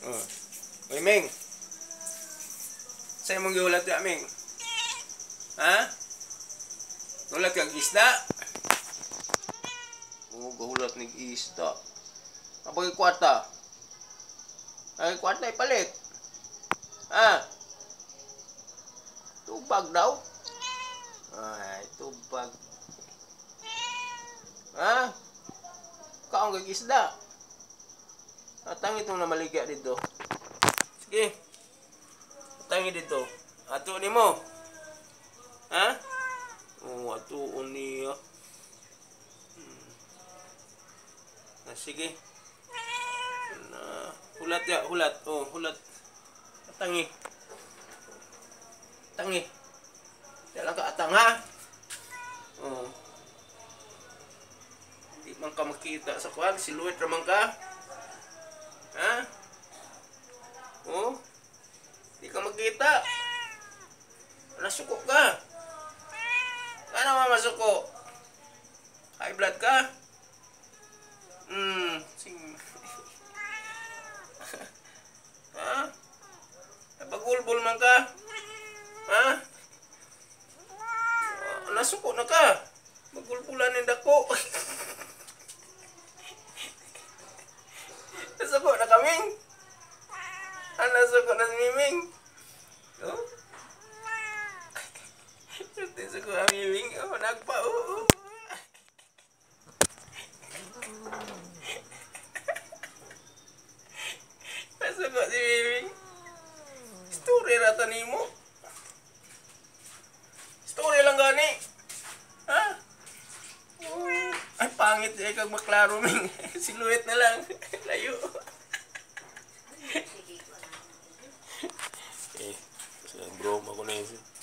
Oh. Uy, Ming. Sa'yo mong gihulat ya, Ming? Ha? Hulat kag isda? Oo, gahulat ng isda. Kapag kwarta? Ay, kwarta ipalit. Ha? Tubag daw? Ay, tubag. Ha? Kaong kag isda. Atangit mo na maligya dito. Sige. Atangit dito. Ato ni mo. Ha? Oo, ato niya. Sige. Hulat ya, hulat. Oh, hulat. Tangi. Tangi. Dala ka atang ha. Oh. Di man ka makita sa kwan, siluet ra man ka. Ha? Oh. Di ka makita. Nasuko ka. Ano mamasuko? High blood ka? Sing. Ha? Napagulbol man ka? Ha? Nasuko na ka? Magulbulan ng dako. Nasuko na kaming? Nasuko na si Miming? Oh? Nasuko na Miming? Oh, nagpa. Oh. Nasuko si Miming? Story rata nimo. Story lang gani. Ha? Ay, pangit eh kag maklaro Ming. Siluet na lang. Layo. Eh, bro, ako na yun.